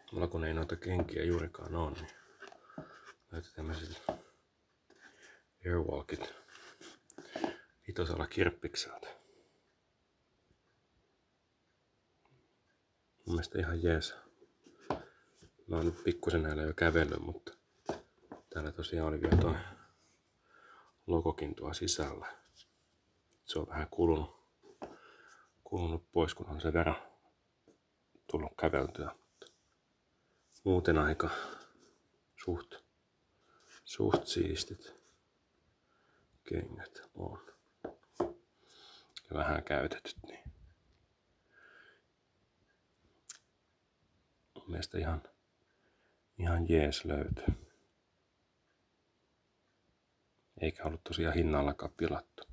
Mulla kun ei noita kenkiä juurikaan ole, niin löytyi tämmöiset Airwalkit 5 kirppikseltä. Mun mielestä ihan jees. Mä oon nyt pikkusen näillä jo kävellyt, mutta täällä tosiaan oli vielä toi logokin tuo sisällä. Se on vähän kulunut pois, kun on sen verran tullut käveltyä. Muuten aika suht siistit kengät on. Ja vähän käytetyt, niin mun mielestä ihan jees löytyy. Eikä ollut tosiaan hinnallakaan pilattu.